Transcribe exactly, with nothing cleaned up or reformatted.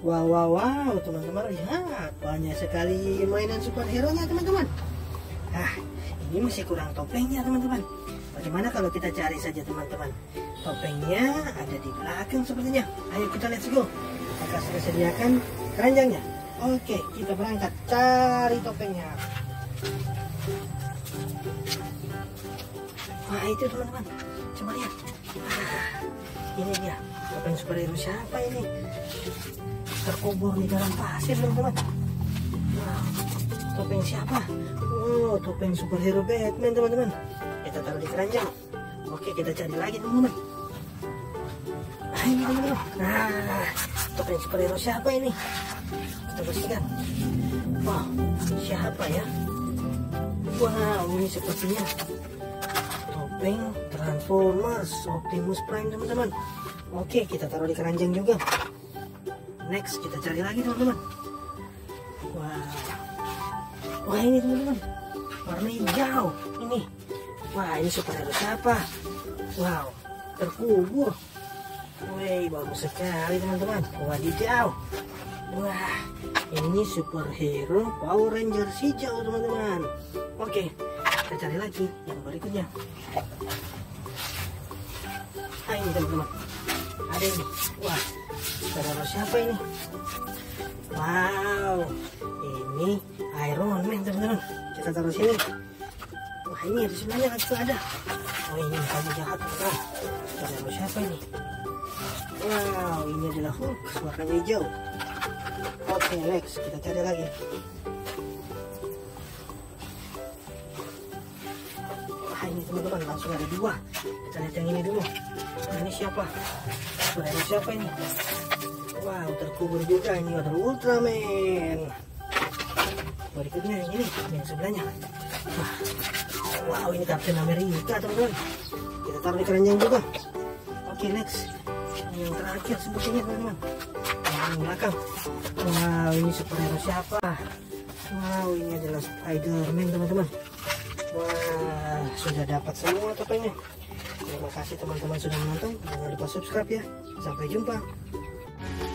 Wow, wow, wow, teman-teman, lihat banyak sekali mainan superhero nya teman-teman. Ah, ini masih kurang topengnya teman-teman. Bagaimana kalau kita cari saja teman-teman? Topengnya ada di belakang sepertinya. Ayo kita let's go. Apakah sudah sediakan keranjangnya? Oke, kita berangkat cari topengnya. Wah, itu teman-teman, coba lihat. Ah, ini dia topeng superhero siapa ini? Terkubur di dalam pasir teman-teman. Wow, topeng siapa? Oh, topeng superhero Batman teman-teman. Kita taruh di keranjang. Oke, kita cari lagi teman-teman. Ayo teman-teman. Nah, topeng superhero siapa ini? Kita bersihkan. Wow, siapa ya? Wow, ini sepertinya topeng Transformers Optimus Prime teman-teman. Oke, kita taruh di keranjang juga. Next, kita cari lagi teman-teman. Wah, wah ini teman-teman, warna hijau ini. Wah, ini superhero siapa? Wow, terkubur. Wih, bagus sekali teman-teman. Wadidaw. Wah, ini superhero Power Rangers hijau teman-teman. Oke, kita cari lagi yang berikutnya. Ah, ini teman-teman, ada ini. Wah, superhero siapa ini? Wow, ini Iron Man teman-teman. Kita taruh sini. Wah, ini di sebelahnya juga ada. Oh, ini kamu jahat teman-teman. Superhero siapa ini? Wow, ini adalah Hulk warnanya hijau. Oke, next kita cari lagi. Wah, ini teman-teman langsung ada dua. Kita lihat yang ini dulu. Nah, ini siapa? Superhero siapa ini? Wow, terkubur juga. Ini ada Ultraman. Berikutnya yang ini, yang sebelahnya. Wah, wow, ini Captain America teman-teman. Kita taruh di keranjang juga. Oke, next. Yang terakhir sepertinya teman-teman. Yang belakang. Wow, ini superhero siapa? Wow, ini adalah Spider-Man teman-teman. Wah, sudah dapat semua topengnya. Terima kasih teman-teman sudah menonton. Jangan lupa subscribe ya. Sampai jumpa.